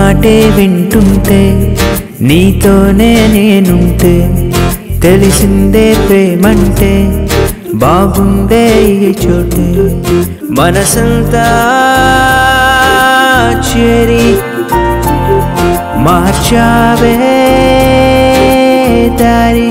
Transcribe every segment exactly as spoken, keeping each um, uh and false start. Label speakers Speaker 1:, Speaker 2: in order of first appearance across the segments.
Speaker 1: మాటే వింటుంటే నీతోనే నేనుంటే తెలిసిందే ప్రేమంటే బాగుందే ఈ చోటే మనసంతా చేరి మార్చావే దారి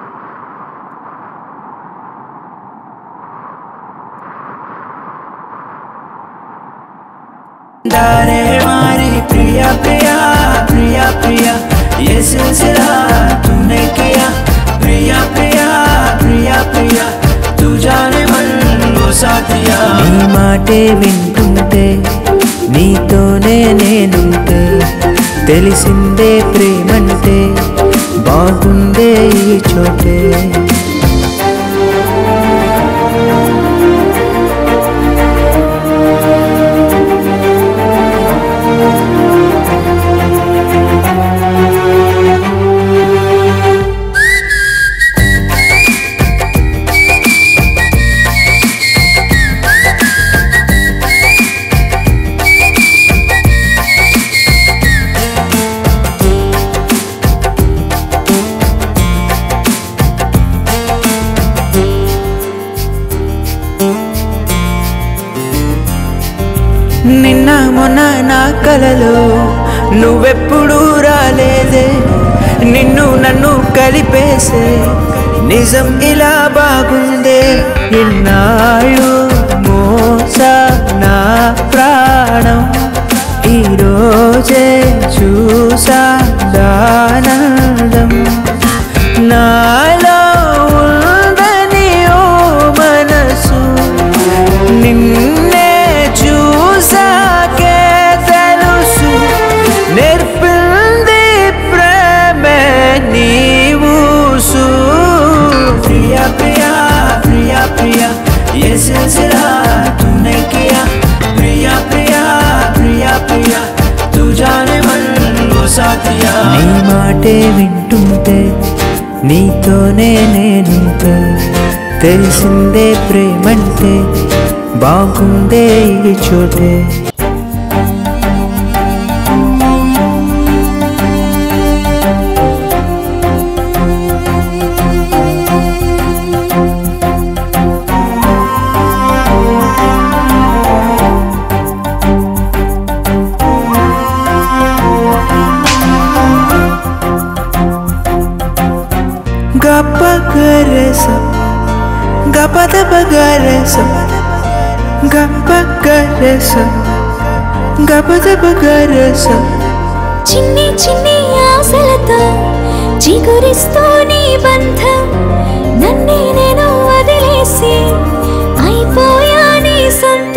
Speaker 1: दारे मारी प्रिया प्रिया प्रिया प्रिया ये सिलसिला तूने किया प्रिया प्रिया प्रिया प्रिया तू जाने मन वो साथिया नी माटे विंटुंटे नीतोने नेनुंटे తెలిసిందే ప్రేమంటే బాగుందే ఈ చోటే నిన్న మొన్న నా కలలో నువ్వెప్పుడు రాలేదే నిన్ను నన్ను కలిపేసే నిజం ఇలా బాగుందే ఇన్నాళ్ళు మోసా నా ప్రాణం ఈరోజే చూసా దానందం నాలో ఉందని ఓ మనసు నిన్నే చూసాకే తెలుసు నేర్పింది ప్రేమే నీవు ప్రియా ప్రియా ప్రియా ప్రియా ये सिलसिला तूने किया प्रिया प्रिया प्रिया प्रिया तू जाने मन वो साथिया నీ మాటే వింటుంటే నీతోనే నేనుంటే తెలిసిందే ప్రేమంటే బాగుందే ఈ చోటే గప్ప గరసం గపద బగరసం గప్ప గరసం గపద బగరసం
Speaker 2: చిన్ని చిన్ని ఆశలతో చిగురిస్తూ నీ బంధం నన్నే నేను వదిలేసి అయిపోయా నీ సొంతం